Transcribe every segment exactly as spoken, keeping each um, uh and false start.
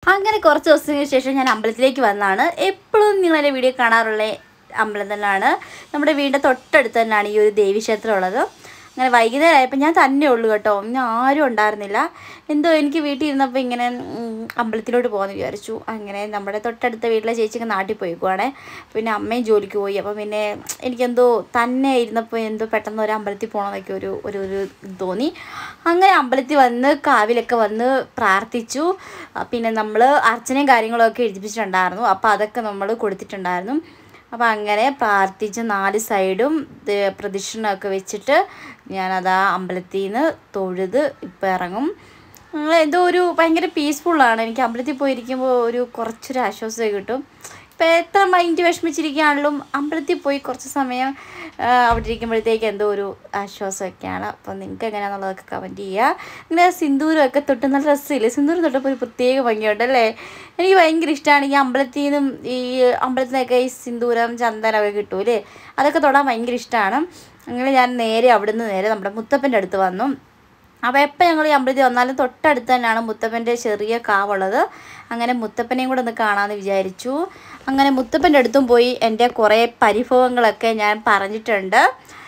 അങ്ങനെ കുറച്ച് ദിവസത്തിന് ശേഷം ഞാൻ അമ്പലത്തിലേക്ക് വന്നതാണ്. എപ്പോഴും നിങ്ങളെൻ്റെ വീഡിയോ കാണാറുള്ള അമ്പലം തന്നെയാണ്. നമ്മുടെ വീടിൻ്റെ തൊട്ടടുത്ത് തന്നെയാണ് ഈ ഒരു ദേവീക്ഷേത്രം ഉള്ളത്. അങ്ങനെ വൈകുന്നേരം ആയപ്പോൾ ഞാൻ തന്നെ ഉള്ളൂ കേട്ടോ, ഇന്ന് ആരും ഉണ്ടായിരുന്നില്ല. എന്തോ എനിക്ക് വീട്ടിൽ ഇരുന്നപ്പോൾ ഇങ്ങനെ അമ്പലത്തിലോട്ട് പോകാമെന്ന് വിചാരിച്ചു. അങ്ങനെ നമ്മുടെ തൊട്ടടുത്ത വീട്ടിലെ ചേച്ചിക്ക് നാട്ടിൽ പോയിക്കുവാണേ. പിന്നെ അമ്മയും ജോലിക്ക് പോയി. അപ്പം പിന്നെ എനിക്കെന്തോ തന്നെ ഇരുന്നപ്പോൾ എന്തോ പെട്ടെന്ന് ഒരു അമ്പലത്തിൽ പോകണമെന്നൊക്കെ ഒരു ഒരു ഒരു തോന്നി. അങ്ങനെ അമ്പലത്തിൽ വന്ന് കാവിലൊക്കെ വന്ന് പ്രാർത്ഥിച്ചു. പിന്നെ നമ്മൾ അർച്ചനയും കാര്യങ്ങളൊക്കെ എഴുതിപ്പിച്ചിട്ടുണ്ടായിരുന്നു. അപ്പോൾ അതൊക്കെ നമ്മൾ കൊടുത്തിട്ടുണ്ടായിരുന്നു. അപ്പോൾ അങ്ങനെ പ്രാർത്ഥിച്ച് നാല് സൈഡും പ്രദക്ഷിണമൊക്കെ വെച്ചിട്ട് ഞാനതാ അമ്പലത്തിൽ നിന്ന് തൊഴുത് ഇപ്പം ഇറങ്ങും. എന്തോ ഒരു ഭയങ്കര പീസ്ഫുള്ളാണ്. എനിക്ക് അമ്പലത്തിൽ പോയിരിക്കുമ്പോൾ ഒരു കുറച്ചൊരു ആശ്വാസം കിട്ടും. ഇപ്പോൾ എത്ര മൈൻഡ് വിഷമിച്ചിരിക്കുകയാണെങ്കിലും അമ്പലത്തിൽ പോയി കുറച്ച് സമയം അവിടെ ഇരിക്കുമ്പോഴത്തേക്ക് എന്തോ ഒരു ആശ്വാസമൊക്കെയാണ്. അപ്പോൾ നിങ്ങൾക്ക് എങ്ങനെയാണെന്നുള്ളതൊക്കെ കമൻറ്റ് ചെയ്യുക. ഇങ്ങനെ സിന്ദൂരമൊക്കെ തൊട്ട് നല്ല രസമില്ലേ? സിന്ദൂരം തൊട്ടപ്പോൾ ഒരു പ്രത്യേക ഭംഗിയുണ്ടല്ലേ? എനിക്ക് ഭയങ്കര ഇഷ്ടമാണ്. ഈ അമ്പലത്തിൽ നിന്നും ഈ അമ്പലത്തിൽ നിന്നൊക്കെ ഈ സിന്ദൂരം ചന്ദനമൊക്കെ കിട്ടൂലേ, അതൊക്കെ തൊടാൻ ഭയങ്കര ഇഷ്ടമാണ്. അങ്ങനെ ഞാൻ നേരെ അവിടെ നിന്ന് നേരെ നമ്മുടെ മുത്തപ്പൻ്റെ അടുത്ത് വന്നു. അപ്പോൾ എപ്പോൾ ഞങ്ങൾ ഈ അമ്പലത്തിൽ വന്നാലും തൊട്ടടുത്ത് തന്നെയാണ് മുത്തപ്പൻ്റെ ചെറിയ കാവുള്ളത്. അങ്ങനെ മുത്തപ്പനെയും കൂടെ ഒന്ന് കാണാമെന്ന് വിചാരിച്ചു. അങ്ങനെ മുത്തപ്പൻ്റെ അടുത്തും പോയി എൻ്റെ കുറേ പരിഭവങ്ങളൊക്കെ ഞാൻ പറഞ്ഞിട്ടുണ്ട്.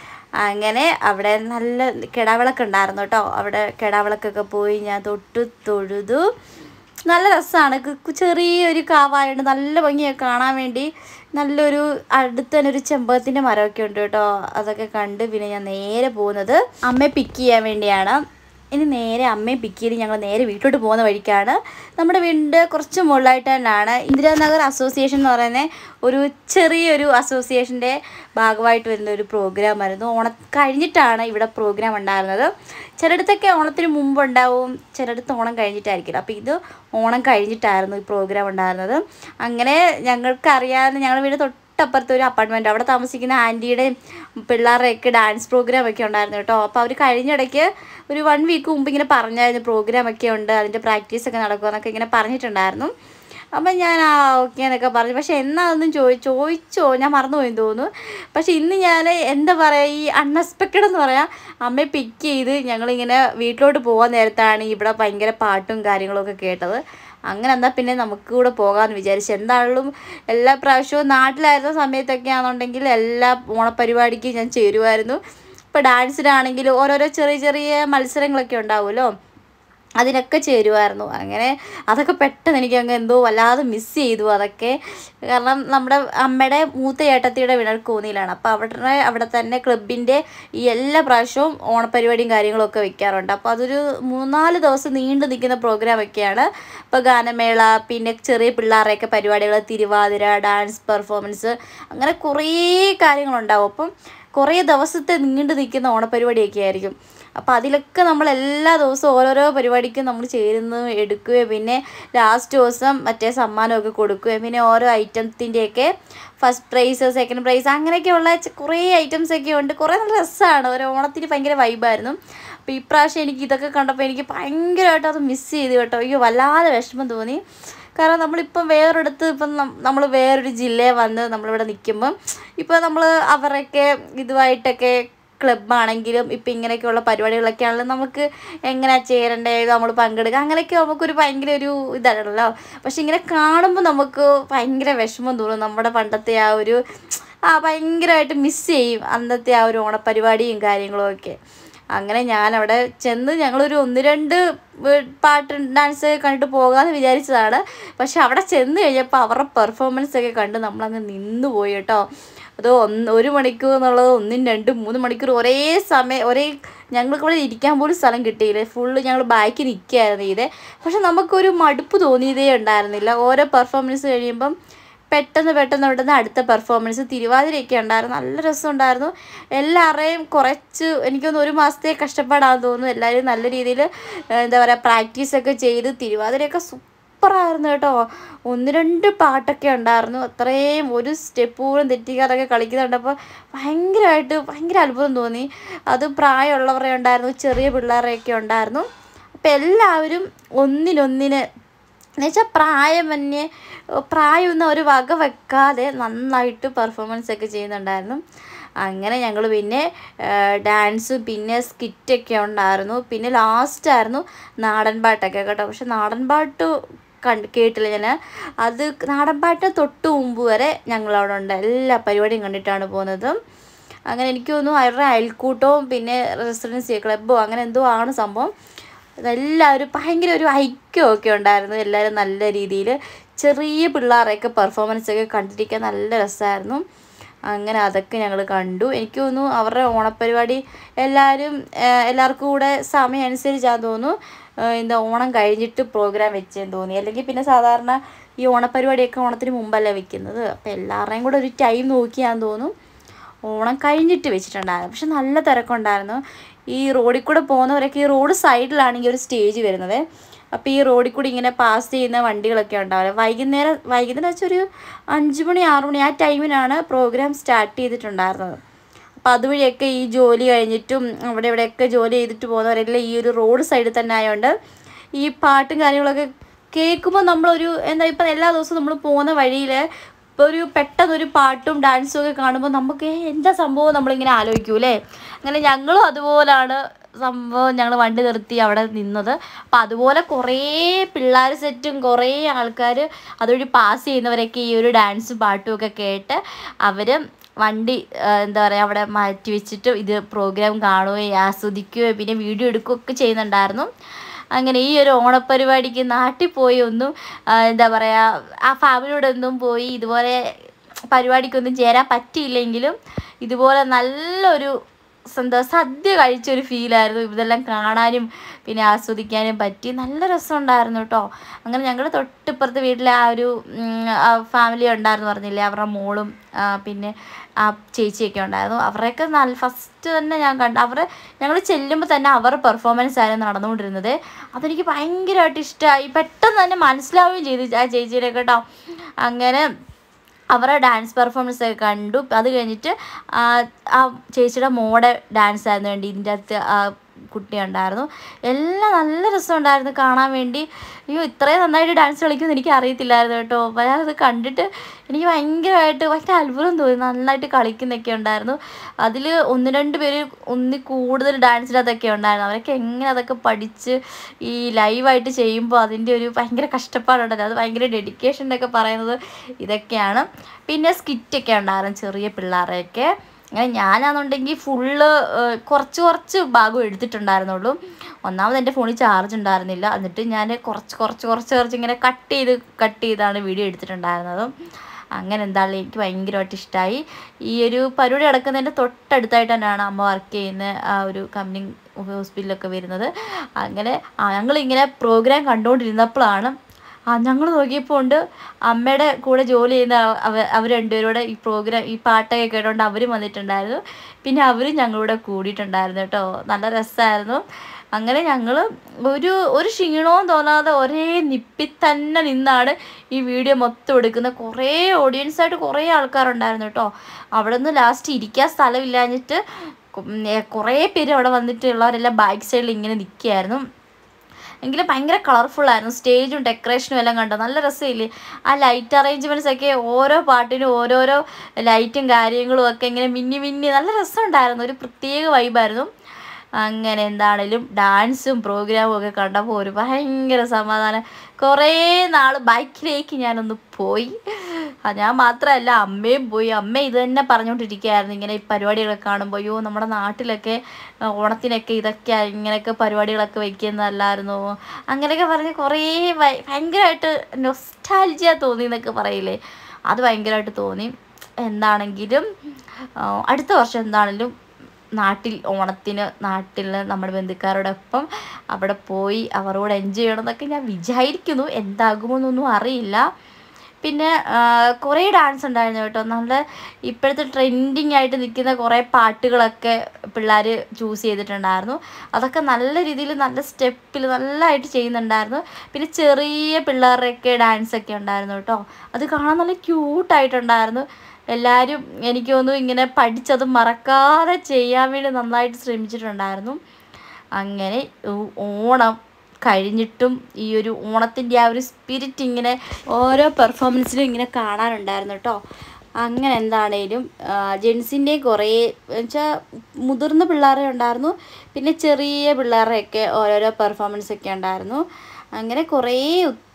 അങ്ങനെ അവിടെ നല്ല കിടാവിളക്ക് ഉണ്ടായിരുന്നു കേട്ടോ. അവിടെ കിടാവിളക്കൊക്കെ പോയി ഞാൻ തൊട്ട് തൊഴുതു. നല്ല രസമാണ്. ചെറിയൊരു കാവായതുകൊണ്ട് നല്ല ഭംഗിയൊക്കെ കാണാൻ വേണ്ടി. നല്ലൊരു അടുത്ത് തന്നെ ഒരു ചെമ്പകത്തിൻ്റെ മരമൊക്കെ ഉണ്ട് കേട്ടോ. അതൊക്കെ കണ്ട് പിന്നെ ഞാൻ നേരെ പോകുന്നത് അമ്മയെ പിക്ക് ചെയ്യാൻ വേണ്ടിയാണ്. ഇനി നേരെ അമ്മയെ പിക്ക് ചെയ്ത് ഞങ്ങൾ നേരെ വീട്ടിലോട്ട് പോകുന്ന വഴിക്കാണ്. നമ്മുടെ വീടിൻ്റെ കുറച്ച് മുകളിലായിട്ട് തന്നെയാണ് ഇന്ദിരാനഗർ അസോസിയേഷൻ എന്ന് പറയുന്ന ഒരു ചെറിയൊരു അസോസിയേഷൻ്റെ ഭാഗമായിട്ട് വരുന്ന ഒരു പ്രോഗ്രാമായിരുന്നു. ഓണം കഴിഞ്ഞിട്ടാണ് ഇവിടെ പ്രോഗ്രാം ഉണ്ടായിരുന്നത്. ചിലയിടത്തൊക്കെ ഓണത്തിന് മുമ്പ് ഉണ്ടാവും, ചിലയിടത്ത് ഓണം കഴിഞ്ഞിട്ടായിരിക്കില്ല. അപ്പോൾ ഇത് ഓണം കഴിഞ്ഞിട്ടായിരുന്നു ഈ പ്രോഗ്രാം ഉണ്ടായിരുന്നത്. അങ്ങനെ ഞങ്ങൾക്കറിയാവുന്ന ഞങ്ങളുടെ വീട് തൊട്ട് തൊട്ടപ്പുറത്ത് ഒരു അപ്പാർട്ട്മെൻറ്റ്, അവിടെ താമസിക്കുന്ന ആൻറ്റിയുടെയും പിള്ളേരുടെയൊക്കെ ഡാൻസ് പ്രോഗ്രാമൊക്കെ ഉണ്ടായിരുന്നു കേട്ടോ. അപ്പോൾ അവർ കഴിഞ്ഞിടയ്ക്ക് ഒരു വൺ വീക്ക് മുമ്പ് ഇങ്ങനെ പറഞ്ഞായിരുന്നു പ്രോഗ്രാമൊക്കെ ഉണ്ട്, അതിൻ്റെ പ്രാക്ടീസൊക്കെ നടക്കുമെന്നൊക്കെ ഇങ്ങനെ പറഞ്ഞിട്ടുണ്ടായിരുന്നു. അപ്പം ഞാൻ ആ ഓക്കെ എന്നൊക്കെ പറഞ്ഞു. പക്ഷേ എന്നാ ഒന്നും ചോദി ചോദിച്ചോ ഞാൻ മറന്നുപോയെന്ന് തോന്നുന്നു. പക്ഷേ ഇന്ന് ഞാൻ എന്താ പറയുക, ഈ അൺഎക്സ്പെക്റ്റഡ് എന്ന് പറയാം, അമ്മയെ പിക്ക് ചെയ്ത് ഞങ്ങളിങ്ങനെ വീട്ടിലോട്ട് പോകാൻ നേരത്താണ് ഇവിടെ ഭയങ്കര പാട്ടും കാര്യങ്ങളൊക്കെ കേട്ടത്. അങ്ങനെ എന്നാൽ പിന്നെ നമുക്ക് കൂടെ പോകാമെന്ന് വിചാരിച്ചു. എന്താണെങ്കിലും എല്ലാ പ്രാവശ്യവും നാട്ടിലായിരുന്ന സമയത്തൊക്കെ ആണെന്നുണ്ടെങ്കിൽ എല്ലാ ഓണപ്പരിപാടിക്കും ഞാൻ ചേരുമായിരുന്നു. ഇപ്പോൾ ഡാൻസിനാണെങ്കിൽ ഓരോരോ ചെറിയ ചെറിയ മത്സരങ്ങളൊക്കെ ഉണ്ടാവുമല്ലോ, അതിനൊക്കെ ചേരുമായിരുന്നു. അങ്ങനെ അതൊക്കെ പെട്ടെന്ന് എനിക്ക് അങ്ങ് എന്തോ വല്ലാതെ മിസ് ചെയ്തു അതൊക്കെ. കാരണം നമ്മുടെ അമ്മയുടെ മൂത്ത ഏട്ടത്തിയുടെ വിണൽക്കോന്നിയിലാണ്. അപ്പോൾ അവിടെ അവിടെ തന്നെ ക്ലബിൻ്റെ ഈ എല്ലാ പ്രാവശ്യവും ഓണപ്പരിപാടിയും കാര്യങ്ങളൊക്കെ വെക്കാറുണ്ട്. അപ്പോൾ അതൊരു മൂന്നാല് ദിവസം നീണ്ടു നിൽക്കുന്ന പ്രോഗ്രാമൊക്കെയാണ്. ഇപ്പോൾ ഗാനമേള, പിന്നെ ചെറിയ പിള്ളേരുടെയൊക്കെ പരിപാടികൾ, തിരുവാതിര, ഡാൻസ് പെർഫോമൻസ്, അങ്ങനെ കുറേ കാര്യങ്ങളുണ്ടാവും. അപ്പം കുറേ ദിവസത്തെ നീണ്ടു നിൽക്കുന്ന ഓണപ്പരിപാടിയൊക്കെ ആയിരിക്കും. അപ്പോൾ അതിലൊക്കെ നമ്മൾ എല്ലാ ദിവസവും ഓരോരോ പരിപാടിക്കും നമ്മൾ ചേരുന്നു എടുക്കുകയും പിന്നെ ലാസ്റ്റ് ദിവസം മറ്റേ സമ്മാനമൊക്കെ കൊടുക്കുകയും പിന്നെ ഓരോ ഐറ്റത്തിൻ്റെയൊക്കെ ഫസ്റ്റ് പ്രൈസ്, സെക്കൻഡ് പ്രൈസ്, അങ്ങനെയൊക്കെയുള്ള കുറേ ഐറ്റംസൊക്കെ ഉണ്ട്. കുറേ നല്ല രസമാണ്. ഒരു ഓണത്തിന് ഭയങ്കര വൈബായിരുന്നു. അപ്പോൾ ഇപ്രാവശ്യം എനിക്ക് ഇതൊക്കെ കണ്ടപ്പോൾ എനിക്ക് ഭയങ്കരമായിട്ട് അത് മിസ് ചെയ്തു കേട്ടോ. അയ്യോ വല്ലാതെ വിഷമം തോന്നി. കാരണം നമ്മളിപ്പം വേറൊരിടത്ത് ഇപ്പം നമ്മൾ വേറൊരു ജില്ലയിൽ വന്ന് നമ്മളിവിടെ നിൽക്കുമ്പം ഇപ്പോൾ നമ്മൾ അവരൊക്കെ ഇതുമായിട്ടൊക്കെ ക്ലബ്ബാണെങ്കിലും ഇപ്പം ഇങ്ങനെയൊക്കെയുള്ള പരിപാടികളൊക്കെ ആണെങ്കിലും നമുക്ക് എങ്ങനെയാണ് ചേരേണ്ടത്, നമ്മൾ പങ്കെടുക്കുക, അങ്ങനെയൊക്കെ നമുക്കൊരു ഭയങ്കര ഒരു ഇതാണല്ലോ. പക്ഷെ ഇങ്ങനെ കാണുമ്പോൾ നമുക്ക് ഭയങ്കര വിഷമം തോന്നും. നമ്മുടെ പണ്ടത്തെ ആ ഒരു ആ ഭയങ്കരമായിട്ട് മിസ് ചെയ്യും അന്നത്തെ ആ ഒരു ഓണപ്പരിപാടിയും കാര്യങ്ങളും ഒക്കെ. അങ്ങനെ ഞാനവിടെ ചെന്ന് ഞങ്ങളൊരു ഒന്ന് രണ്ട് പാട്ട് ഡാൻസ് കണ്ടിട്ട് പോകാമെന്ന് വിചാരിച്ചതാണ്. പക്ഷെ അവിടെ ചെന്ന് കഴിഞ്ഞപ്പോൾ അവരുടെ പെർഫോമൻസൊക്കെ കണ്ട് നമ്മളങ്ങ് നിന്ന് പോയി കേട്ടോ. അത് ഒന്ന് ഒരു മണിക്കൂർ എന്നുള്ളത് ഒന്നും രണ്ടും മൂന്ന് മണിക്കൂർ ഒരേ സമയം ഒരേ ഞങ്ങൾക്ക് ഇവിടെ ഇരിക്കാൻ പോലും സ്ഥലം കിട്ടിയില്ലേ. ഫുള്ള് ഞങ്ങൾ ബാക്കി നിൽക്കുകയായിരുന്നു ചെയ്തേ. പക്ഷെ നമുക്കൊരു മടുപ്പ് തോന്നിയതേ ഉണ്ടായിരുന്നില്ല. ഓരോ പെർഫോമൻസ് കഴിയുമ്പം പെട്ടെന്ന് പെട്ടെന്ന് ഇവിടുന്ന് അടുത്ത പെർഫോമൻസ്, തിരുവാതിരയൊക്കെ ഉണ്ടായിരുന്നു. നല്ല രസമുണ്ടായിരുന്നു. എല്ലാവരെയും കുറച്ച് എനിക്കൊന്ന് ഒരു മാസത്തെ കഷ്ടപ്പാടാണെന്ന് തോന്നുന്നു. എല്ലാവരും നല്ല രീതിയിൽ എന്താ പറയുക പ്രാക്ടീസൊക്കെ ചെയ്ത് തിരുവാതിരയൊക്കെ സൂപ്പറായിരുന്നു കേട്ടോ. ഒന്ന് രണ്ട് പാട്ടൊക്കെ ഉണ്ടായിരുന്നു. അത്രയും ഒരു സ്റ്റെപ്പ് പോലും തെറ്റിക്കാതൊക്കെ കളിക്കുന്നുണ്ടപ്പോൾ ഭയങ്കരമായിട്ട് ഭയങ്കര അത്ഭുതം തോന്നി. അത് പ്രായമുള്ളവരെ ഉണ്ടായിരുന്നു, ചെറിയ പിള്ളേരെയൊക്കെ ഉണ്ടായിരുന്നു. അപ്പോൾ എല്ലാവരും ഒന്നിനൊന്നിന് എന്നുവെച്ചാൽ പ്രായമന്യേ പ്രായമൊന്നും ഒരു വക വെക്കാതെ നന്നായിട്ട് പെർഫോമൻസൊക്കെ ചെയ്യുന്നുണ്ടായിരുന്നു. അങ്ങനെ ഞങ്ങൾ പിന്നെ ഡാൻസും പിന്നെ സ്കിറ്റൊക്കെ ഉണ്ടായിരുന്നു. പിന്നെ ലാസ്റ്റായിരുന്നു നാടൻ പാട്ടൊക്കെ കേട്ടോ. പക്ഷെ നാടൻ പാട്ട് കണ്ട് കേട്ടില്ല ഞാൻ. അത് നാടൻപാട്ട് തൊട്ട് മുമ്പ് വരെ ഞങ്ങളവിടെ ഉണ്ട്, എല്ലാ പരിപാടിയും കണ്ടിട്ടാണ് പോകുന്നത്. അങ്ങനെ എനിക്ക് തോന്നുന്നു അവരുടെ അയൽക്കൂട്ടവും പിന്നെ റെസിഡൻസി ക്ലബ്ബോ അങ്ങനെ എന്തോ ആണ് സംഭവം. എല്ലാവരും ഭയങ്കര ഒരു ഐക്യമൊക്കെ ഉണ്ടായിരുന്നു, എല്ലാവരും നല്ല രീതിയിൽ. ചെറിയ പിള്ളേരെയൊക്കെ പെർഫോമൻസൊക്കെ കണ്ടിരിക്കാൻ നല്ല രസമായിരുന്നു. അങ്ങനെ അതൊക്കെ ഞങ്ങൾ കണ്ടു. എനിക്ക് തോന്നുന്നു അവരുടെ ഓണപ്പരിപാടി എല്ലാവരും എല്ലാവർക്കും കൂടെ സമയം അനുസരിച്ചാന്ന് തോന്നുന്നു എന്താ ഓണം കഴിഞ്ഞിട്ട് പ്രോഗ്രാം വെച്ചെന്ന് തോന്നി. അല്ലെങ്കിൽ പിന്നെ സാധാരണ ഈ ഓണപ്പരിപാടിയൊക്കെ ഓണത്തിന് മുമ്പല്ലേ വെക്കുന്നത്. അപ്പോൾ എല്ലാവരുടെയും കൂടെ ഒരു ടൈം നോക്കിയാന്ന് തോന്നുന്നു ഓണം കഴിഞ്ഞിട്ട് വെച്ചിട്ടുണ്ടായിരുന്നു. പക്ഷെ നല്ല തിരക്കുണ്ടായിരുന്നു. ഈ റോഡിൽ കൂടെ പോകുന്നവരൊക്കെ, ഈ റോഡ് സൈഡിലാണെങ്കിൽ ഒരു സ്റ്റേജ് വരുന്നത്. അപ്പോൾ ഈ റോഡിൽ കൂടി ഇങ്ങനെ പാസ് ചെയ്യുന്ന വണ്ടികളൊക്കെ ഉണ്ടാവില്ല. വൈകുന്നേരം വൈകുന്നേരം വെച്ചൊരു അഞ്ച് മണി ആറു മണി ആ ടൈമിനാണ് പ്രോഗ്രാം സ്റ്റാർട്ട് ചെയ്തിട്ടുണ്ടായിരുന്നത്. അപ്പോൾ അതുവഴിയൊക്കെ ഈ ജോലി കഴിഞ്ഞിട്ടും അവിടെ ഇവിടെയൊക്കെ ജോലി ചെയ്തിട്ട് പോകുന്നവരെല്ലാം ഈ ഒരു റോഡ് സൈഡിൽ തന്നെ ആയതുകൊണ്ട് ഈ പാട്ടും കാര്യങ്ങളൊക്കെ കേൾക്കുമ്പോൾ നമ്മളൊരു എന്താ ഇപ്പം എല്ലാ ദിവസവും നമ്മൾ പോകുന്ന വഴിയിൽ ഇപ്പോൾ ഒരു പെട്ടെന്നൊരു പാട്ടും ഡാൻസും ഒക്കെ കാണുമ്പോൾ നമുക്ക് എന്താ സംഭവം നമ്മളിങ്ങനെ ആലോചിക്കും അല്ലേ. അങ്ങനെ ഞങ്ങളും അതുപോലാണ് സംഭവം. ഞങ്ങൾ വണ്ടി നിർത്തി അവിടെ നിന്നത്. അപ്പം അതുപോലെ കുറേ പിള്ളേർ സെറ്റും കുറേ ആൾക്കാർ അതുവഴി പാസ് ചെയ്യുന്നവരൊക്കെ ഈ ഒരു ഡാൻസും പാട്ടും ഒക്കെ കേട്ട് അവർ വണ്ടി എന്താ പറയുക അവിടെ മാറ്റി വെച്ചിട്ട് ഇത് പ്രോഗ്രാം കാണുകയും ആസ്വദിക്കുകയും പിന്നെ വീഡിയോ എടുക്കുകയൊക്കെ ചെയ്യുന്നുണ്ടായിരുന്നു. അങ്ങനെ ഈ ഒരു ഓണപ്പരിപാടിക്ക് നാട്ടിൽ പോയി ഒന്നും എന്താ പറയുക ആ ഫാമിലിയോടൊന്നും പോയി ഇതുപോലെ പരിപാടിക്കൊന്നും ചേരാൻ പറ്റിയില്ലെങ്കിലും ഇതുപോലെ നല്ലൊരു എന്താ സദ്യ കഴിച്ചൊരു ഫീലായിരുന്നു. ഇതെല്ലാം കാണാനും പിന്നെ ആസ്വദിക്കാനും പറ്റി നല്ല രസമുണ്ടായിരുന്നു കേട്ടോ. അങ്ങനെ ഞങ്ങളുടെ തൊട്ടിപ്പുറത്ത് വീട്ടിലെ ആ ഒരു ഫാമിലി ഉണ്ടായിരുന്നു പറഞ്ഞില്ലേ, അവരുടെ മോളും പിന്നെ ആ ചേച്ചിയൊക്കെ ഉണ്ടായിരുന്നു. അവരെയൊക്കെ നല്ല ഫസ്റ്റ് തന്നെ ഞാൻ കണ്ടു. അവർ ഞങ്ങൾ ചെല്ലുമ്പോൾ തന്നെ അവരുടെ പെർഫോമൻസ് ആയിരുന്നു നടന്നുകൊണ്ടിരുന്നത്. അതെനിക്ക് ഭയങ്കരമായിട്ട് ഇഷ്ടമായി. പെട്ടെന്ന് തന്നെ മനസ്സിലാവുകയും ചെയ്തു ആ ചേച്ചീനെ കേട്ടോ. അങ്ങനെ അവരുടെ ഡാൻസ് പെർഫോമൻസ് ഒക്കെ കണ്ടു. അത് കഴിഞ്ഞിട്ട് ആ ചേച്ചിയുടെ മോടെ ഡാൻസ് ആയിരുന്നു വേണ്ടി ഇതിൻ്റെ അകത്ത് ആ കുട്ടി ഉണ്ടായിരുന്നു. എല്ലാം നല്ല രസമുണ്ടായിരുന്നു കാണാൻ വേണ്ടി. അയ്യോ ഇത്രയും നന്നായിട്ട് ഡാൻസ് കളിക്കുമെന്ന് എനിക്ക് അറിയത്തില്ലായിരുന്നു കേട്ടോ. അപ്പോൾ ഞാനത് കണ്ടിട്ട് എനിക്ക് ഭയങ്കരമായിട്ട് ഭയങ്കര അത്ഭുതം തോന്നി. നന്നായിട്ട് കളിക്കുന്നൊക്കെ ഉണ്ടായിരുന്നു. അതിൽ ഒന്ന് രണ്ട് പേര് ഒന്നി കൂടുതൽ ഡാൻസിനകത്തൊക്കെ ഉണ്ടായിരുന്നു. അവരൊക്കെ എങ്ങനെ അതൊക്കെ പഠിച്ച് ഈ ലൈവായിട്ട് ചെയ്യുമ്പോൾ അതിൻ്റെ ഒരു ഭയങ്കര കഷ്ടപ്പാടുണ്ടല്ലോ, അത് ഭയങ്കര ഡെഡിക്കേഷൻ എന്നൊക്കെ പറയുന്നത് ഇതൊക്കെയാണ്. പിന്നെ സ്കിറ്റൊക്കെ ഉണ്ടായിരുന്നു ചെറിയ പിള്ളേരെയൊക്കെ. അങ്ങനെ ഞാനാണെന്നുണ്ടെങ്കിൽ ഫുള്ള് കുറച്ച് കുറച്ച് ഭാഗം എടുത്തിട്ടുണ്ടായിരുന്നുള്ളൂ. ഒന്നാമത് എൻ്റെ ഫോണിൽ ചാർജ് ഉണ്ടായിരുന്നില്ല. എന്നിട്ട് ഞാൻ കുറച്ച് കുറച്ച് കുറച്ച് കുറച്ച് ഇങ്ങനെ കട്ട് ചെയ്ത് കട്ട് ചെയ്താണ് വീഡിയോ എടുത്തിട്ടുണ്ടായിരുന്നത്. അങ്ങനെ എന്തായാലും എനിക്ക് ഭയങ്കരമായിട്ട് ഇഷ്ടമായി. ഈ ഒരു പരിപാടി നടക്കുന്നതിൻ്റെ തൊട്ടടുത്തായിട്ട് തന്നെയാണ് അമ്മ വർക്ക് ചെയ്യുന്ന ആ ഒരു കമ്പനി ഹോസ്പിറ്റലൊക്കെ വരുന്നത്. അങ്ങനെ ഞങ്ങളിങ്ങനെ പ്രോഗ്രാം കണ്ടുകൊണ്ടിരുന്നപ്പോഴാണ് ആ ഞങ്ങൾ നോക്കിയപ്പോൾ ഉണ്ട് അമ്മയുടെ കൂടെ ജോലി ചെയ്യുന്ന അവ അവർ രണ്ടുപേരോടെ ഈ പ്രോഗ്രാം ഈ പാട്ടൊക്കെ കേട്ടുകൊണ്ട് അവരും വന്നിട്ടുണ്ടായിരുന്നു. പിന്നെ അവരും ഞങ്ങളുടെ കൂടിയിട്ടുണ്ടായിരുന്നു കേട്ടോ. നല്ല രസമായിരുന്നു. അങ്ങനെ ഞങ്ങൾ ഒരു ഒരു ക്ഷീണവും തോന്നാതെ ഒരേ നിപ്പിൽ തന്നെ നിന്നാണ് ഈ വീഡിയോ മൊത്തം എടുക്കുന്നത്. കുറേ ഓഡിയൻസായിട്ട് കുറേ ആൾക്കാരുണ്ടായിരുന്നു കേട്ടോ. അവിടെ നിന്ന് ലാസ്റ്റ് ഇരിക്കാൻ സ്ഥലമില്ലാഞ്ഞിട്ട് കുറേ പേര് അവിടെ വന്നിട്ടുള്ളവരെല്ലാം ബാക്ക് സൈഡിൽ ഇങ്ങനെ നിൽക്കുകയായിരുന്നു. എങ്കിലും ഭയങ്കര കളർഫുള്ളായിരുന്നു. സ്റ്റേജും ഡെക്കറേഷനും എല്ലാം കണ്ടോ നല്ല രസമില്ലേ. ആ ലൈറ്റ് അറേഞ്ച്മെൻറ്റ്സ് ഒക്കെ ഓരോ പാട്ടിനും ഓരോരോ ലൈറ്റും കാര്യങ്ങളും ഒക്കെ ഇങ്ങനെ മിന്നി മിന്നി നല്ല രസമുണ്ടായിരുന്നു. ഒരു പ്രത്യേക വൈബായിരുന്നു. അങ്ങനെ എന്താണേലും ഡാൻസും പ്രോഗ്രാമും ഒക്കെ കണ്ടപ്പോൾ ഒരു ഭയങ്കര സമാധാനം. കുറേ നാൾ ബൈക്കിലേക്ക് ഞാനൊന്ന് പോയി. ഞാൻ മാത്രമല്ല അമ്മയും പോയി. അമ്മ ഇത് തന്നെ പറഞ്ഞുകൊണ്ടിരിക്കുകയായിരുന്നു ഇങ്ങനെ ഈ പരിപാടികളൊക്കെ കാണുമ്പോൾ. അയ്യോ നമ്മുടെ നാട്ടിലൊക്കെ ഓണത്തിനൊക്കെ ഇതൊക്കെ ഇങ്ങനെയൊക്കെ പരിപാടികളൊക്കെ വയ്ക്കുന്നതല്ലായിരുന്നു അങ്ങനെയൊക്കെ പറഞ്ഞ് കുറേ ഭയങ്കരമായിട്ട് നൊസ്റ്റാൾജിയ തോന്നി എന്നൊക്കെ പറയില്ലേ, അത് ഭയങ്കരമായിട്ട് തോന്നി. എന്താണെങ്കിലും അടുത്ത വർഷം എന്താണെങ്കിലും നാട്ടിൽ ഓണത്തിന് നാട്ടിൽ നമ്മുടെ ബന്ധുക്കാരോടൊപ്പം അവിടെ പോയി അവരോട് എൻജോയ് ചെയ്യണം എന്നൊക്കെ ഞാൻ വിചാരിക്കുന്നു. എന്താകുമെന്നൊന്നും അറിയില്ല. പിന്നെ കുറേ ഡാൻസ് ഉണ്ടായിരുന്നു കേട്ടോ. നല്ല ഇപ്പോഴത്തെ ട്രെൻഡിങ് ആയിട്ട് നിൽക്കുന്ന കുറേ പാട്ടുകളൊക്കെ പിള്ളേർ ചൂസ് ചെയ്തിട്ടുണ്ടായിരുന്നു. അതൊക്കെ നല്ല രീതിയിൽ നല്ല സ്റ്റെപ്പിൽ നല്ലതായിട്ട് ചെയ്യുന്നുണ്ടായിരുന്നു. പിന്നെ ചെറിയ പിള്ളേരുടെയൊക്കെ ഡാൻസൊക്കെ ഉണ്ടായിരുന്നു കേട്ടോ. അത് കാണാൻ നല്ല ക്യൂട്ടായിട്ടുണ്ടായിരുന്നു. എല്ലാവരും എനിക്ക് തോന്നുന്നു ഇങ്ങനെ പഠിച്ചത് മറക്കാതെ ചെയ്യാൻ വേണ്ടി നന്നായിട്ട് ശ്രമിച്ചിട്ടുണ്ടായിരുന്നു. അങ്ങനെ ഓണം കഴിഞ്ഞിട്ടും ഈ ഒരു ഓണത്തിൻ്റെ ആ ഒരു സ്പിരിറ്റ് ഇങ്ങനെ ഓരോ പെർഫോമൻസിലും ഇങ്ങനെ കാണാനുണ്ടായിരുന്നു കേട്ടോ. അങ്ങനെ എന്താണേലും ജെൻസിൻ്റെ കുറേ വെച്ചാൽ മുതിർന്ന പിള്ളേരെ ഉണ്ടായിരുന്നു. പിന്നെ ചെറിയ പിള്ളേരുടെയൊക്കെ ഓരോരോ പെർഫോമൻസൊക്കെ ഉണ്ടായിരുന്നു. അങ്ങനെ കുറേ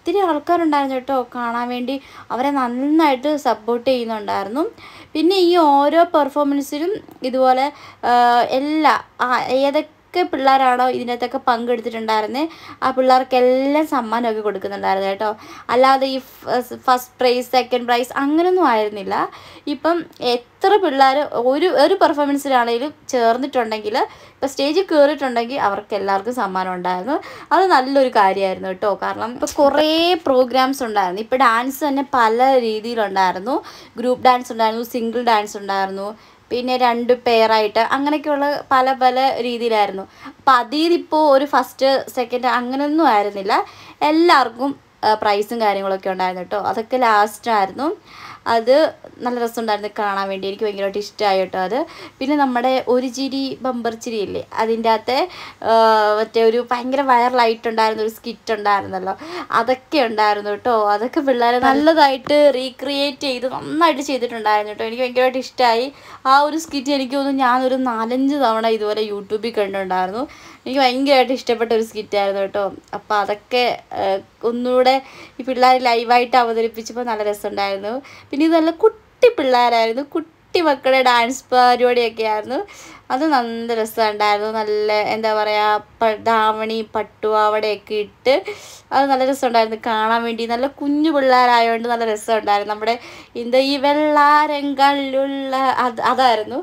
ഒത്തിരി ആൾക്കാരുണ്ടായിരുന്നു കേട്ടോ കാണാൻ വേണ്ടി. അവരെ നന്നായിട്ട് സപ്പോർട്ട് ചെയ്യുന്നുണ്ടായിരുന്നു. പിന്നെ ഈ ഓരോ പെർഫോമൻസിലും ഇതുപോലെ എല്ലാ ഏതൊക്കെ പിള്ളേരാണോ ഇതിനകത്തൊക്കെ പങ്കെടുത്തിട്ടുണ്ടായിരുന്നത് ആ പിള്ളേർക്കെല്ലാം സമ്മാനമൊക്കെ കൊടുക്കുന്നുണ്ടായിരുന്നു കേട്ടോ. അല്ലാതെ ഈ ഫസ്റ്റ് പ്രൈസ് സെക്കൻഡ് പ്രൈസ് അങ്ങനെയൊന്നും ആയിരുന്നില്ല. ഇപ്പം എത്ര പിള്ളേർ ഒരു ഒരു പെർഫോമൻസിലാണെങ്കിലും ചേർന്നിട്ടുണ്ടെങ്കിൽ, ഇപ്പോൾ സ്റ്റേജിൽ കയറിയിട്ടുണ്ടെങ്കിൽ അവർക്ക് എല്ലാവർക്കും സമ്മാനം ഉണ്ടായിരുന്നു. അത് നല്ലൊരു കാര്യമായിരുന്നു കേട്ടോ. കാരണം ഇപ്പോൾ കുറേ പ്രോഗ്രാംസ് ഉണ്ടായിരുന്നു. ഇപ്പോൾ ഡാൻസ് തന്നെ പല രീതിയിലുണ്ടായിരുന്നു. ഗ്രൂപ്പ് ഡാൻസ് ഉണ്ടായിരുന്നു, സിംഗിൾ ഡാൻസ് ഉണ്ടായിരുന്നു, പിന്നെ രണ്ട് പെയറായിട്ട് അങ്ങനെയൊക്കെയുള്ള പല പല രീതിയിലായിരുന്നു. അപ്പം അതിലിപ്പോൾ ഒരു ഫസ്റ്റ് സെക്കൻഡ് അങ്ങനെയൊന്നും ആയിരുന്നില്ല. എല്ലാവർക്കും പ്രൈസും കാര്യങ്ങളൊക്കെ ഉണ്ടായിരുന്നു കേട്ടോ. അതൊക്കെ ലാസ്റ്റായിരുന്നു. അത് നല്ല രസമുണ്ടായിരുന്നു കാണാൻ വേണ്ടി. എനിക്ക് ഭയങ്കരമായിട്ട് ഇഷ്ടമായി കേട്ടോ അത്. പിന്നെ നമ്മുടെ ഒരു ചിരി ബമ്പർ ചിരി ഇല്ലേ, അതിൻ്റെ അകത്തെ മറ്റേ ഒരു ഭയങ്കര വൈറലായിട്ടുണ്ടായിരുന്ന ഒരു സ്കിറ്റ് ഉണ്ടായിരുന്നല്ലോ, അതൊക്കെ ഉണ്ടായിരുന്നു കേട്ടോ. അതൊക്കെ പിള്ളേരെ നല്ലതായിട്ട് റീക്രിയേറ്റ് ചെയ്ത് നന്നായിട്ട് ചെയ്തിട്ടുണ്ടായിരുന്നു കേട്ടോ. എനിക്ക് ഭയങ്കരമായിട്ട് ഇഷ്ടമായി ആ ഒരു സ്കിറ്റ്. എനിക്ക് തോന്നുന്നു ഞാനൊരു നാലഞ്ച് തവണ ഇതുപോലെ യൂട്യൂബിൽ കണ്ടിട്ടുണ്ടായിരുന്നു. എനിക്ക് ഭയങ്കരമായിട്ട് ഇഷ്ടപ്പെട്ട ഒരു സ്കിറ്റായിരുന്നു കേട്ടോ. അപ്പോൾ അതൊക്കെ ഒന്നുകൂടെ ഈ പിള്ളേർ ലൈവായിട്ട് അവതരിപ്പിച്ചപ്പോൾ നല്ല രസമുണ്ടായിരുന്നു. പിന്നെ ഇത് നല്ല കുട്ടി പിള്ളേരായിരുന്നു, കുട്ടി മക്കളുടെ ഡാൻസ് പരിപാടിയൊക്കെ ആയിരുന്നു. അത് നല്ല രസമുണ്ടായിരുന്നു. നല്ല എന്താ പറയുക, ധാവണി പട്ടുപാവാടയൊക്കെ ഇട്ട് അത് നല്ല രസമുണ്ടായിരുന്നു കാണാൻ വേണ്ടി. നല്ല കുഞ്ഞു പിള്ളേരായതുകൊണ്ട് നല്ല രസമുണ്ടായിരുന്നു. നമ്മുടെ എന്താ ഈ വെള്ളാരങ്ങളിലുള്ള അത് അതായിരുന്നു.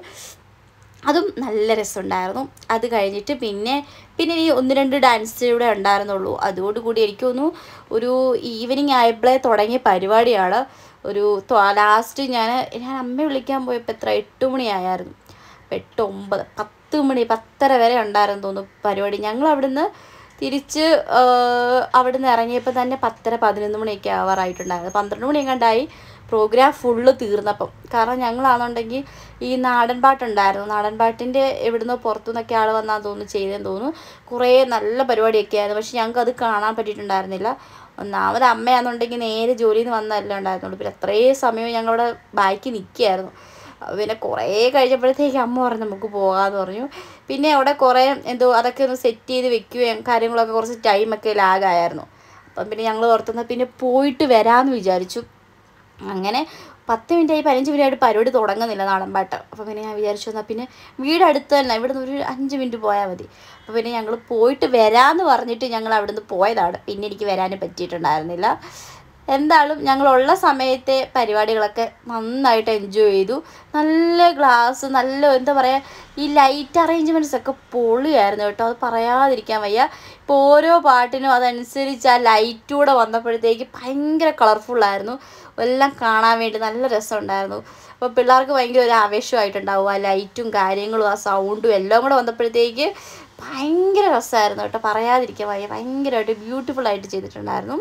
അതും നല്ല രസമുണ്ടായിരുന്നു. അത് കഴിഞ്ഞിട്ട് പിന്നെ പിന്നെ ഈ ഒന്ന് രണ്ട് ഡാൻസ് ഇവിടെ ഉണ്ടായിരുന്നുള്ളൂ. അതോടുകൂടി എനിക്ക് തോന്നുന്നു ഒരു ഈവനിങ് ആയപ്പോഴേ തുടങ്ങിയ പരിപാടിയാണ്. ഒരു ലാസ്റ്റ് ഞാൻ ഞാൻ അമ്മയെ വിളിക്കാൻ പോയപ്പോൾ എത്ര എട്ട് മണിയായിരുന്നു. എട്ട് ഒമ്പത് പത്ത് മണി പത്തര വരെ ഉണ്ടായിരുന്നു തോന്നുന്നു പരിപാടി. ഞങ്ങൾ അവിടുന്ന് തിരിച്ച് അവിടുന്ന് ഇറങ്ങിയപ്പോൾ തന്നെ പത്തര പതിനൊന്ന് മണിയൊക്കെ ആവാറായിട്ടുണ്ടായിരുന്നു. പന്ത്രണ്ട് മണി എങ്ങാണ്ടായി പ്രോഗ്രാം ഫുള്ള് തീർന്നപ്പം. കാരണം ഞങ്ങളാണെന്നുണ്ടെങ്കിൽ ഈ നാടൻ പാട്ടുണ്ടായിരുന്നു, നാടൻ പാട്ടിൻ്റെ എവിടുന്നോ പുറത്തു നിന്നൊക്കെ ആൾ വന്നാൽ തോന്നുന്നു ചെയ്തതെന്ന് തോന്നുന്നു. കുറേ നല്ല പരിപാടിയൊക്കെ ആയിരുന്നു. പക്ഷെ ഞങ്ങൾക്ക് അത് കാണാൻ പറ്റിയിട്ടുണ്ടായിരുന്നില്ല. ഒന്നാമത് അമ്മയാണെന്നുണ്ടെങ്കിൽ നേരെ ജോലിയിൽ നിന്ന് വന്നതല്ലേ ഉണ്ടായിരുന്നുള്ളൂ. പിന്നെ അത്രയും സമയം ഞങ്ങളവിടെ ബാക്കി നിൽക്കുകയായിരുന്നു. പിന്നെ കുറേ കഴിഞ്ഞപ്പോഴത്തേക്ക് അമ്മ പറഞ്ഞു നമുക്ക് പോകാമെന്ന് പറഞ്ഞു. പിന്നെ അവിടെ കുറേ എന്തോ അതൊക്കെ ഒന്ന് സെറ്റ് ചെയ്ത് വെക്കുകയും കാര്യങ്ങളൊക്കെ കുറച്ച് ടൈമൊക്കെ ലാഗായിരുന്നു. അപ്പം പിന്നെ ഞങ്ങൾ ഓർത്തുന്നത് പിന്നെ പോയിട്ട് വരാമെന്ന് വിചാരിച്ചു. അങ്ങനെ പത്ത് മിനിറ്റായി പതിനഞ്ച് മിനിറ്റായിട്ട് പരിപാടി തുടങ്ങുന്നില്ല നാടൻ പാട്ട്. അപ്പോൾ പിന്നെ ഞാൻ വിചാരിച്ചു എന്നാൽ പിന്നെ വീട് അടുത്ത് തന്നെ, ഇവിടെ നിന്ന് ഒരു അഞ്ച് മിനിറ്റ് പോയാൽ മതി. അപ്പോൾ പിന്നെ ഞങ്ങൾ പോയിട്ട് വരാമെന്ന് പറഞ്ഞിട്ട് ഞങ്ങൾ അവിടെ നിന്ന് പോയതാണ്. പിന്നെ എനിക്ക് വരാനും പറ്റിയിട്ടുണ്ടായിരുന്നില്ല. എന്തായാലും ഞങ്ങളുള്ള സമയത്തെ പരിപാടികളൊക്കെ നന്നായിട്ട് എൻജോയ് ചെയ്തു. നല്ല ഗ്ലാസ്, നല്ല എന്താ പറയുക, ഈ ലൈറ്റ് അറേഞ്ച്മെൻറ്റ്സ് ഒക്കെ പൊളിയായിരുന്നു കേട്ടോ. അത് പറയാതിരിക്കാൻ വയ്യ. ഇപ്പോൾ ഓരോ പാട്ടിനും അതനുസരിച്ച് ആ ലൈറ്റൂടെ വന്നപ്പോഴത്തേക്ക് ഭയങ്കര കളർഫുള്ളായിരുന്നു. എല്ലാം കാണാൻ വേണ്ടി നല്ല രസമുണ്ടായിരുന്നു. അപ്പോൾ പിള്ളേർക്ക് ഭയങ്കര ഒരു ആവേശമായിട്ടുണ്ടാവും. ആ ലൈറ്റും കാര്യങ്ങളും ആ സൗണ്ടും എല്ലാം കൂടെ വന്നപ്പോഴത്തേക്ക് ഭയങ്കര രസമായിരുന്നു കേട്ടോ. പറയാതിരിക്കാൻ വയ്യ. ഭയങ്കരമായിട്ട് ബ്യൂട്ടിഫുള്ളായിട്ട് ചെയ്തിട്ടുണ്ടായിരുന്നു.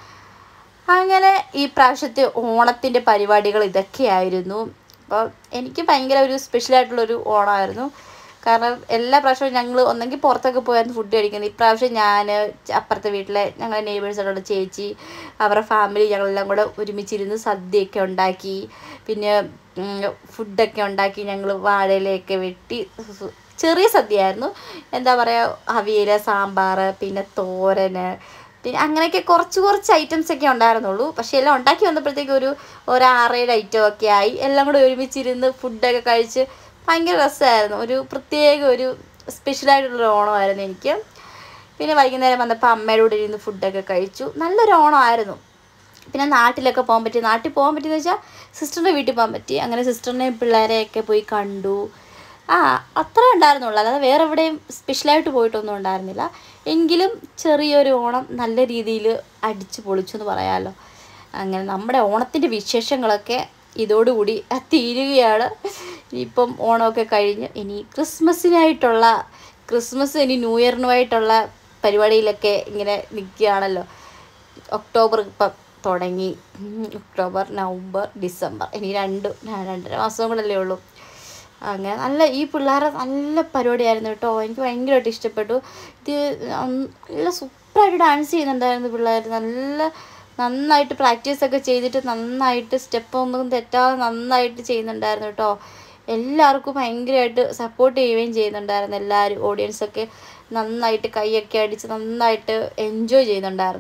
അങ്ങനെ ഈ പ്രാവശ്യത്തെ ഓണത്തിൻ്റെ പരിപാടികൾ ഇതൊക്കെയായിരുന്നു. അപ്പോൾ എനിക്ക് ഭയങ്കര ഒരു സ്പെഷ്യലായിട്ടുള്ളൊരു ഓണമായിരുന്നു. കാരണം എല്ലാ പ്രാവശ്യവും ഞങ്ങൾ ഒന്നെങ്കിൽ പുറത്തൊക്കെ പോയായിരുന്നു ഫുഡ് കഴിക്കുന്നത്. ഇപ്രാവശ്യം ഞാൻ അപ്പുറത്തെ വീട്ടിലെ ഞങ്ങളുടെ നെയ്ബേഴ്സുള്ള ചേച്ചി അവരുടെ ഫാമിലി ഞങ്ങളെല്ലാം കൂടെ ഒരുമിച്ചിരുന്ന് സദ്യയൊക്കെ ഉണ്ടാക്കി. പിന്നെ ഫുഡൊക്കെ ഉണ്ടാക്കി. ഞങ്ങൾ വാഴയിലയൊക്കെ വെട്ടി ചെറിയ സദ്യയായിരുന്നു. എന്താ പറയുക, അവിയൽ, സാമ്പാർ, പിന്നെ തോരന്, പിന്നെ അങ്ങനെയൊക്കെ കുറച്ച് കുറച്ച് ഐറ്റംസൊക്കെ ഉണ്ടായിരുന്നുള്ളൂ. പക്ഷേ എല്ലാം ഉണ്ടാക്കി വന്നപ്പോഴത്തേക്കും ഒരു ഒരു ആറേഴ് ഐറ്റം ഒക്കെ ആയി. എല്ലാം കൂടെ ഒരുമിച്ചിരുന്ന് ഫുഡൊക്കെ കഴിച്ച് ഭയങ്കര രസമായിരുന്നു. ഒരു പ്രത്യേക ഒരു സ്പെഷ്യലായിട്ടുള്ളൊരു ഓണമായിരുന്നു എനിക്ക്. പിന്നെ വൈകുന്നേരം വന്നപ്പോൾ അമ്മയുടെ കൂടെ ഇരുന്ന് ഫുഡൊക്കെ കഴിച്ചു. നല്ലൊരു ഓണമായിരുന്നു. പിന്നെ നാട്ടിലൊക്കെ പോകാൻ പറ്റി. നാട്ടിൽ പോകാൻ പറ്റിയെന്ന് വെച്ചാൽ സിസ്റ്ററിൻ്റെ വീട്ടിൽ പോകാൻ പറ്റി. അങ്ങനെ സിസ്റ്ററിനെയും പിള്ളേരെയൊക്കെ പോയി കണ്ടു. ആ അത്ര ഉണ്ടായിരുന്നുള്ളൂ. അല്ലാതെ വേറെ എവിടെയും സ്പെഷ്യലായിട്ട് പോയിട്ടൊന്നും ഉണ്ടായിരുന്നില്ല. എങ്കിലും ചെറിയൊരു ഓണം നല്ല രീതിയിൽ അടിച്ചു പൊളിച്ചു എന്ന് പറയാമല്ലോ. അങ്ങനെ നമ്മുടെ ഓണത്തിൻ്റെ വിശേഷങ്ങളൊക്കെ ഇതോടുകൂടി തീരുകയാണ്. ഇനിയിപ്പം ഓണമൊക്കെ കഴിഞ്ഞ് ഇനി ക്രിസ്മസിനായിട്ടുള്ള ക്രിസ്മസ് ഇനി ന്യൂ ഇയറിനുമായിട്ടുള്ള പരിപാടിയിലൊക്കെ ഇങ്ങനെ നിൽക്കുകയാണല്ലോ. ഒക്ടോബർ ഇപ്പം തുടങ്ങി. ഒക്ടോബർ, നവംബർ, ഡിസംബർ, ഇനി രണ്ട് രണ്ടര മാസം കൂടല്ലേ ഉള്ളൂ. അങ്ങനെ നല്ല ഈ പിള്ളേരെ നല്ല പരിപാടിയായിരുന്നു കേട്ടോ. എനിക്ക് ഭയങ്കരമായിട്ട് ഇഷ്ടപ്പെട്ടു. ഇത് നല്ല സൂപ്പറായിട്ട് ഡാൻസ് ചെയ്യുന്നുണ്ടായിരുന്നു പിള്ളേർ. നല്ല നന്നായിട്ട് പ്രാക്ടീസൊക്കെ ചെയ്തിട്ട് നന്നായിട്ട് സ്റ്റെപ്പൊന്നും തെറ്റാതെ നന്നായിട്ട് ചെയ്യുന്നുണ്ടായിരുന്നു കേട്ടോ. എല്ലാവർക്കും ഭയങ്കരമായിട്ട് സപ്പോർട്ട് ചെയ്യുകയും ചെയ്യുന്നുണ്ടായിരുന്നു. എല്ലാവരും ഓഡിയൻസൊക്കെ നന്നായിട്ട് കൈയൊക്കെ അടിച്ച് നന്നായിട്ട് എൻജോയ് ചെയ്യുന്നുണ്ടായിരുന്നു.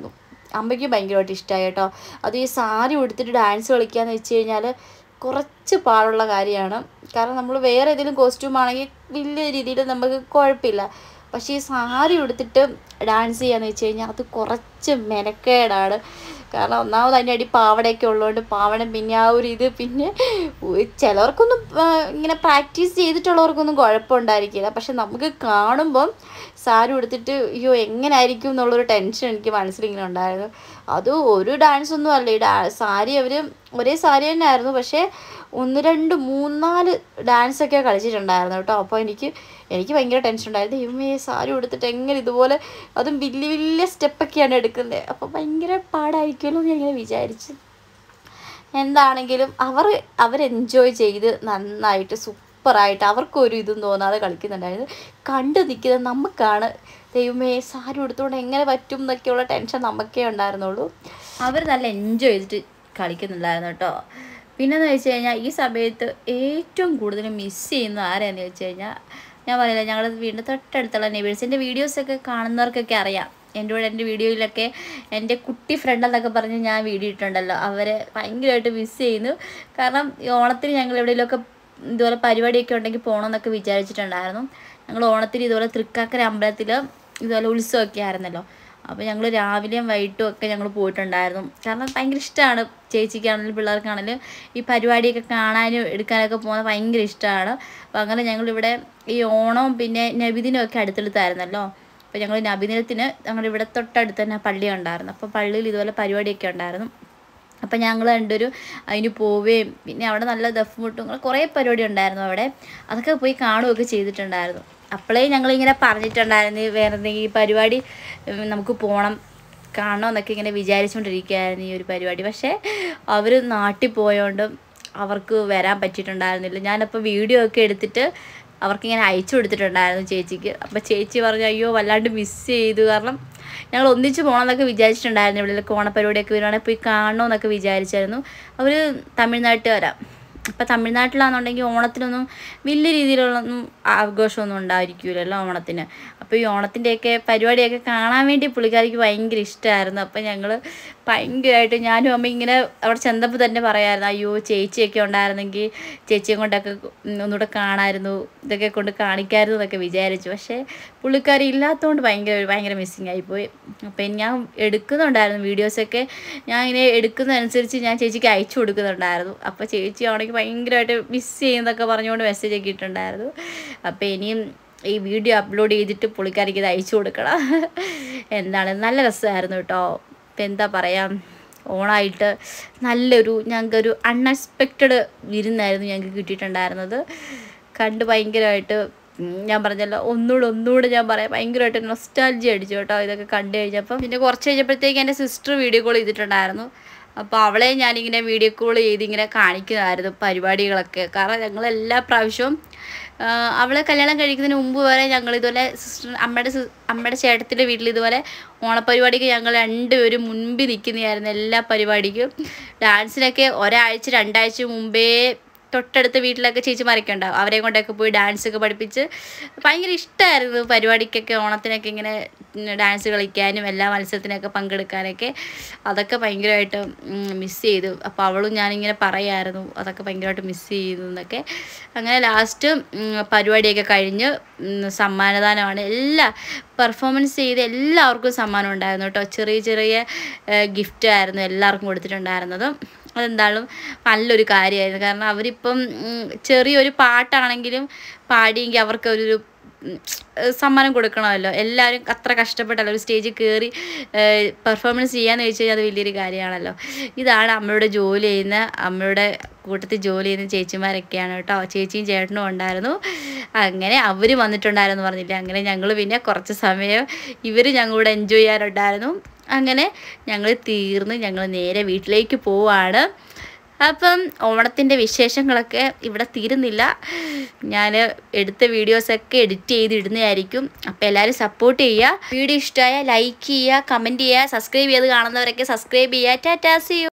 അമ്മയ്ക്ക് ഭയങ്കരമായിട്ട് ഇഷ്ടമായി കേട്ടോ. അത് ഈ സാരി ഉടുത്തിട്ട് ഡാൻസ് കളിക്കുകയെന്ന് വെച്ച് കഴിഞ്ഞാൽ കുറച്ച് പാടുള്ള കാര്യമാണ്. കാരണം നമ്മൾ വേറെ ഏതെങ്കിലും കോസ്റ്റ്യൂം ആണെങ്കിൽ വലിയ രീതിയിൽ നമുക്ക് കുഴപ്പമില്ല. പക്ഷേ ഈ സാരി ഉടുത്തിട്ട് ഡാൻസ് ചെയ്യാന്ന് വെച്ച് കഴിഞ്ഞാൽ അത് കുറച്ച് മെനക്കേടാണ്. കാരണം ഒന്നാമത് അതിൻ്റെ അടി പാവടയൊക്കെ ഉള്ളതുകൊണ്ട് പാവട പിന്നെ ആ ഒരു ഇത് പിന്നെ ചിലവർക്കൊന്നും ഇങ്ങനെ പ്രാക്ടീസ് ചെയ്തിട്ടുള്ളവർക്കൊന്നും കുഴപ്പമുണ്ടായിരിക്കില്ല. പക്ഷെ നമുക്ക് കാണുമ്പം സാരി ഉടുത്തിട്ട് അയ്യോ എങ്ങനെ ആയിരിക്കും എന്നുള്ളൊരു ടെൻഷൻ എനിക്ക് മനസ്സിലിങ്ങനെ ഉണ്ടായിരുന്നു. അത് ഒരു ഡാൻസ് ഒന്നും അല്ല, ഈ ഡാ സാരി അവർ ഒരേ സാരി തന്നെ ആയിരുന്നു, പക്ഷേ ഒന്ന് രണ്ട് മൂന്നാല് ഡാൻസൊക്കെ കളിച്ചിട്ടുണ്ടായിരുന്നു കേട്ടോ. അപ്പോൾ എനിക്ക് എനിക്ക് ഭയങ്കര ടെൻഷൻ ഉണ്ടായിരുന്നു. ദൈവമേ സാരി ഉടുത്തിട്ട് എങ്ങനെ ഇതുപോലെ അതും വലിയ വലിയ സ്റ്റെപ്പൊക്കെയാണ് എടുക്കുന്നത്, അപ്പോൾ ഭയങ്കര പാടായിരിക്കുമല്ലോ എന്ന് ഞാനിങ്ങനെ വിചാരിച്ചു. എന്താണെങ്കിലും അവർ അവർ എൻജോയ് ചെയ്ത് നന്നായിട്ട് സൂപ്പറായിട്ട് അവർക്കൊരു ഇതും തോന്നാതെ കളിക്കുന്നുണ്ടായിരുന്നു. കണ്ടു നിൽക്കുന്നത് നമുക്കാണ് ദൈവമേ സാരി ഉടുത്തുകൊണ്ട് എങ്ങനെ പറ്റും എന്നൊക്കെയുള്ള ടെൻഷൻ നമുക്കേ ഉണ്ടായിരുന്നുള്ളൂ. അവർ നല്ല എൻജോയ് ചെയ്തിട്ട് കളിക്കുന്നുണ്ടായിരുന്നു കേട്ടോ. പിന്നെയെന്ന് വെച്ച് കഴിഞ്ഞാൽ ഈ സമയത്ത് ഏറ്റവും കൂടുതൽ മിസ് ചെയ്യുന്ന ആരാന്ന് വെച്ച് കഴിഞ്ഞാൽ ഞാൻ പറയില്ല, ഞങ്ങളുടെ വീടിൻ്റെ തൊട്ടടുത്തുള്ള നെയ്ബേഴ്സിൻ്റെ വീഡിയോസൊക്കെ കാണുന്നവർക്കൊക്കെ അറിയാം. എൻ്റെ കൂടെ എൻ്റെ വീഡിയോയിലൊക്കെ എൻ്റെ കുട്ടി ഫ്രണ്ട് എന്നൊക്കെ പറഞ്ഞ് ഞാൻ വീഡിയോ ഇട്ടുണ്ടല്ലോ, അവരെ ഭയങ്കരമായിട്ട് മിസ് ചെയ്യുന്നു. കാരണം ഓണത്തിന് ഞങ്ങൾ എവിടെയെങ്കിലുമൊക്കെ ഇതുപോലെ പരിപാടിയൊക്കെ ഉണ്ടെങ്കിൽ പോകണമെന്നൊക്കെ വിചാരിച്ചിട്ടുണ്ടായിരുന്നു. ഞങ്ങൾ ഓണത്തിന് ഇതുപോലെ തൃക്കാക്കര അമ്പലത്തിൽ ഇതുപോലെ ഉത്സവമൊക്കെ ആയിരുന്നല്ലോ. അപ്പോൾ ഞങ്ങൾ രാവിലെയും വൈകിട്ടും ഒക്കെ ഞങ്ങൾ പോയിട്ടുണ്ടായിരുന്നു. കാരണം ഭയങ്കര ഇഷ്ടമാണ് ചേച്ചിക്കാണെങ്കിലും പിള്ളേർക്കാണെങ്കിലും ഈ പരിപാടിയൊക്കെ കാണാനും എടുക്കാനൊക്കെ പോകുന്നത് ഭയങ്കര ഇഷ്ടമാണ്. അപ്പോൾ അങ്ങനെ ഞങ്ങളിവിടെ ഈ ഓണവും പിന്നെ നബിദിനും ഒക്കെ അടുത്തടുത്തായിരുന്നല്ലോ. അപ്പോൾ ഞങ്ങൾ നബിദിനത്തിന് ഞങ്ങളിവിടെ തൊട്ടടുത്ത് തന്നെ പള്ളി ഉണ്ടായിരുന്നു. അപ്പോൾ പള്ളിയിൽ ഇതുപോലെ പരിപാടിയൊക്കെ ഉണ്ടായിരുന്നു. അപ്പം ഞങ്ങൾ രണ്ടൊരു അതിന് പോവുകയും പിന്നെ അവിടെ നല്ല ദഫ് മുട്ടും കുറേ പരിപാടി ഉണ്ടായിരുന്നു അവിടെ. അതൊക്കെ പോയി കാണുകയൊക്കെ ചെയ്തിട്ടുണ്ടായിരുന്നു. അപ്പോഴേ ഞങ്ങളിങ്ങനെ പറഞ്ഞിട്ടുണ്ടായിരുന്നു വേറെ എന്തെങ്കിലും പരിപാടി നമുക്ക് പോകണം കാണണം എന്നൊക്കെ ഇങ്ങനെ വിചാരിച്ചുകൊണ്ടിരിക്കുകയായിരുന്നു ഈ ഒരു പരിപാടി. പക്ഷേ അവർ നാട്ടിൽ പോയതുകൊണ്ട് അവർക്ക് വരാൻ പറ്റിയിട്ടുണ്ടായിരുന്നില്ല. ഞാനപ്പോൾ വീഡിയോ ഒക്കെ എടുത്തിട്ട് അവർക്കിങ്ങനെ അയച്ചു കൊടുത്തിട്ടുണ്ടായിരുന്നു ചേച്ചിക്ക്. അപ്പോൾ ചേച്ചി പറഞ്ഞു അയ്യോ വല്ലാണ്ട് മിസ് ചെയ്തു. കാരണം ഞങ്ങൾ ഒന്നിച്ച് പോകണമെന്നൊക്കെ വിചാരിച്ചിട്ടുണ്ടായിരുന്നു. ഇവിടെയൊക്കെ ഓണപ്പരിപാടിയൊക്കെ വരുവാണെങ്കിൽ പോയി കാണണമെന്നൊക്കെ വിചാരിച്ചായിരുന്നു. അവർ തമിഴ്നാട്ടുകാരാണ്. അപ്പം തമിഴ്നാട്ടിലാണെന്നുണ്ടെങ്കിൽ ഓണത്തിനൊന്നും വലിയ രീതിയിലുള്ളൊന്നും ആഘോഷമൊന്നും ഉണ്ടായിരിക്കില്ലല്ലോ ഓണത്തിന്. അപ്പോൾ ഈ ഓണത്തിൻ്റെയൊക്കെ പരിപാടിയൊക്കെ കാണാൻ വേണ്ടി പുള്ളിക്കാരിക്ക് ഭയങ്കര ഇഷ്ടമായിരുന്നു. അപ്പം ഞങ്ങൾ ഭയങ്കരമായിട്ട് ഞാനും അമ്മ ഇങ്ങനെ അവിടെ ചെന്നപ്പോൾ തന്നെ പറയാമായിരുന്നു അയ്യോ ചേച്ചിയൊക്കെ ഉണ്ടായിരുന്നെങ്കിൽ ചേച്ചിയെ കൊണ്ടൊക്കെ ഒന്നുകൂടെ കാണാമായിരുന്നു, ഇതൊക്കെ കൊണ്ട് കാണിക്കാമായിരുന്നു എന്നൊക്കെ വിചാരിച്ചു. പക്ഷേ പുള്ളിക്കാരി ഇല്ലാത്തതുകൊണ്ട് ഭയങ്കര ഭയങ്കര മിസ്സിങ് ആയിപ്പോയി. അപ്പം ഞാൻ എടുക്കുന്നുണ്ടായിരുന്നു വീഡിയോസൊക്കെ, ഞാൻ ഇങ്ങനെ എടുക്കുന്നതനുസരിച്ച് ഞാൻ ചേച്ചിക്ക് അയച്ചു കൊടുക്കുന്നുണ്ടായിരുന്നു. അപ്പോൾ ചേച്ചി ആണെങ്കിൽ ഭയങ്കരമായിട്ട് മിസ് ചെയ്യുന്നതൊക്കെ പറഞ്ഞുകൊണ്ട് മെസ്സേജ് ഒക്കെ ഇട്ടുണ്ടായിരുന്നു. അപ്പോൾ ഇനിയും ഈ വീഡിയോ അപ്ലോഡ് ചെയ്തിട്ട് പുള്ളിക്കാരിക്ക് ഇത് അയച്ചു കൊടുക്കണം. എന്താണ് നല്ല രസമായിരുന്നു കേട്ടോ. ഇപ്പം എന്താ പറയുക, ഓണമായിട്ട് നല്ലൊരു ഞങ്ങൾക്കൊരു അൺഎക്സ്പെക്റ്റഡ് വിരുന്നായിരുന്നു ഞങ്ങൾക്ക് കിട്ടിയിട്ടുണ്ടായിരുന്നത്. കണ്ട് ഭയങ്കരമായിട്ട് ഞാൻ പറഞ്ഞല്ലോ ഒന്നുകൂടെ ഒന്നുകൂടെ ഞാൻ പറയാം ഭയങ്കരമായിട്ട് നൊസ്റ്റാൾജി അടിച്ചു കേട്ടോ ഇതൊക്കെ കണ്ടു കഴിഞ്ഞപ്പം. പിന്നെ കുറച്ച് കഴിഞ്ഞപ്പോഴത്തേക്ക് എൻ്റെ സിസ്റ്റർ വീഡിയോ കോൾ ചെയ്തിട്ടുണ്ടായിരുന്നു. അപ്പോൾ അവളെ ഞാനിങ്ങനെ വീഡിയോ കോൾ ചെയ്ത് ഇങ്ങനെ കാണിക്കുന്നതായിരുന്നു പരിപാടികളൊക്കെ. കാരണം ഞങ്ങളെല്ലാ പ്രാവശ്യവും അവളെ കല്യാണം കഴിക്കുന്നതിന് മുമ്പ് വരെ ഞങ്ങൾ ഇതുപോലെ സിസ്റ്റർ അമ്മയുടെ അമ്മയുടെ ചേട്ടത്തിൻ്റെ വീട്ടിൽ ഇതുപോലെ ഓണപ്പരിപാടിക്ക് ഞങ്ങൾ രണ്ടുപേരും മുൻപിൽ നിൽക്കുന്നതായിരുന്നു എല്ലാ പരിപാടിക്കും. ഡാൻസിനൊക്കെ ഒരാഴ്ച രണ്ടാഴ്ച മുമ്പേ തൊട്ടടുത്ത വീട്ടിലൊക്കെ ചേച്ചിമാരൊക്കെ ഉണ്ടാവും, അവരെ കൊണ്ടൊക്കെ പോയി ഡാൻസൊക്കെ പഠിപ്പിച്ച് ഭയങ്കര ഇഷ്ടമായിരുന്നു പരിപാടിക്കൊക്കെ ഓണത്തിനൊക്കെ ഇങ്ങനെ ഡാൻസ് കളിക്കാനും എല്ലാ മത്സരത്തിനൊക്കെ പങ്കെടുക്കാനൊക്കെ. അതൊക്കെ ഭയങ്കരമായിട്ട് മിസ് ചെയ്തു. അപ്പോൾ അവളും ഞാനിങ്ങനെ പറയായിരുന്നു അതൊക്കെ ഭയങ്കരമായിട്ട് മിസ് ചെയ്യുന്നു എന്നൊക്കെ. അങ്ങനെ ലാസ്റ്റ് പരിപാടിയൊക്കെ കഴിഞ്ഞ് സമ്മാനദാനമാണ്. എല്ലാ പെർഫോമൻസ് ചെയ്ത് എല്ലാവർക്കും സമ്മാനം ഉണ്ടായിരുന്നു കേട്ടോ. ചെറിയ ചെറിയ ഗിഫ്റ്റായിരുന്നു എല്ലാവർക്കും കൊടുത്തിട്ടുണ്ടായിരുന്നത്. അതെന്തായാലും നല്ലൊരു കാര്യമായിരുന്നു. കാരണം അവരിപ്പം ചെറിയൊരു പാട്ടാണെങ്കിലും പാടിയെങ്കിൽ അവർക്കൊരു സമ്മാനം കൊടുക്കണമല്ലോ. എല്ലാവരും അത്ര കഷ്ടപ്പെട്ടല്ലോ ഒരു സ്റ്റേജിൽ കയറി പെർഫോമൻസ് ചെയ്യാന്ന് വെച്ച് കഴിഞ്ഞാൽ അത് വലിയൊരു കാര്യമാണല്ലോ. ഇതാണ് അമ്മയുടെ ജോലി ചെയ്യുന്ന അമ്മയുടെ കൂട്ടത്തിൽ ജോലി ചെയ്യുന്ന ചേച്ചിമാരൊക്കെയാണ് കേട്ടോ. ചേച്ചിയും ചേട്ടനും ഉണ്ടായിരുന്നു. അങ്ങനെ അവർ വന്നിട്ടുണ്ടായിരുന്നു പറഞ്ഞില്ലേ. അങ്ങനെ ഞങ്ങൾ പിന്നെ കുറച്ച് സമയം ഇവർ ഞങ്ങളോട് എൻജോയ് ചെയ്യാനുണ്ടായിരുന്നു. അങ്ങനെ ഞങ്ങൾ തീർന്ന് ഞങ്ങൾ നേരെ വീട്ടിലേക്ക് പോവാണ്. അപ്പം ഓണത്തിൻ്റെ വിശേഷങ്ങളൊക്കെ ഇവിടെ തീരുന്നില്ല. ഞാൻ എടുത്ത വീഡിയോസൊക്കെ എഡിറ്റ് ചെയ്ത് ഇടുന്നതായിരിക്കും. അപ്പോൾ എല്ലാവരും സപ്പോർട്ട് ചെയ്യുക. വീഡിയോ ഇഷ്ടമായ ലൈക്ക് ചെയ്യുക, കമൻറ്റ് ചെയ്യുക, സബ്സ്ക്രൈബ് ചെയ്ത് കാണുന്നവരൊക്കെ സബ്സ്ക്രൈബ് ചെയ്യുക. Tata, see U.